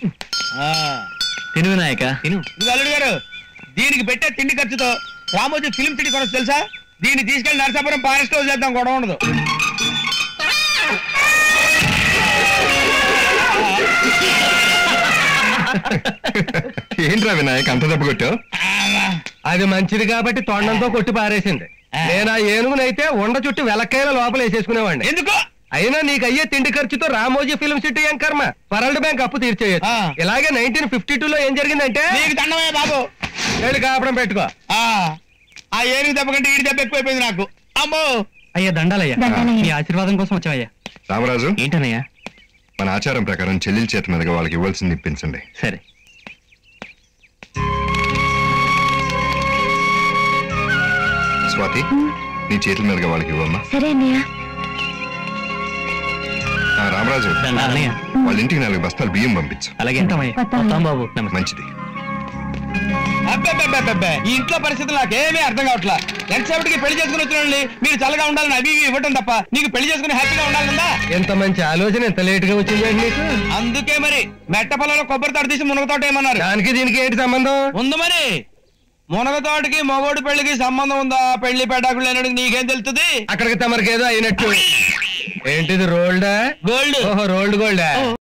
తిను వినాయక తిను. అల్లుడు గారు, దీనికి పెట్టే తిండి ఖర్చుతో రామోజీ ఫిల్మ్ సిటీ కొనొచ్చు తెలుసా? దీన్ని తీసుకెళ్లి నరసాపురం ఫారెస్ట్ హౌస్ చేద్దాం, గొడవ ఉండదు. ఏంట్రా వినాయక్ అంత దెబ్బ కొట్టావు? అది మంచిది కాబట్టి తొండంతో కొట్టి పారేసింది. నేను ఆ ఏనుగునైతే ఉండ చుట్టూ వెలక్కైనా లోపల వేసేసుకునేవాడిని. ఎందుకు? అయినా నీకు అయ్యే తిండి ఖర్చుతో రామోజీ ఫిల్మ్ సిటీ ఏం కర్మ, వరల్డ్ బ్యాంక్ అప్పు తీర్చేయచ్చు. ఇలాగే 1952లో ఏం జరిగిందంటే, నీకు దండమే బాబు, వెళ్ళి కాపడం పెట్టుకో. ఆ ఏనుగు దెబ్బ కంటే ఈడి దెబ్బ ఎక్కువైపోయింది నాకు. అమ్మో అయ్యా దండాలయ్యా, మీ ఆశీర్వాదం కోసం వచ్చావయ్యా. రామరాజు, ఏంటనయ్యా? మన ఆచారం ప్రకారం చెల్లెల చేతి మీదుగా వాళ్ళకి ఇవ్వాల్సింది ఇప్పించండి. సరే. స్వాతి, నీ చేతుల మీదుగా వాళ్ళకి ఇవ్వమ్మా. సరే అన్నయ్య. రామరాజు, వాళ్ళ ఇంటికి 4 బస్తాలు బియ్యం పంపించు. అలాగే బాబు. మంచిది. అబ్బే, ఈ ఇంట్లో పరిస్థితులు నాకేమీ అర్థం కావట్లా. ఎంతసేపటికి పెళ్లి చేసుకుని వచ్చిన మీరు చల్లగా ఉండాలని అవి ఇవ్వటం తప్ప నీకు పెళ్లి చేసుకుని హ్యాపీగా ఉండాలన్నా? ఎంత మంచి ఆలోచన ఎంత లేట్ గా వచ్చింది నీకు. అందుకే మరి మెట్ట పొలంలో కొబ్బరి తోట తీసి మునగతోట ఏమన్నారు. దానికి దీనికి ఏంటి సంబంధం ఉంది మరి. మునగతోటకి మగోడు పెళ్లికి సంబంధం ఉందా? పెళ్లి పెటాకులు లేనడికి నీకేం తెలుస్తుంది? అక్కడికి తమరికేదో అయినట్టు. ఏంటిది రోల్డా? గోల్డ్. ఓహో, రోల్డ్ గోల్డా?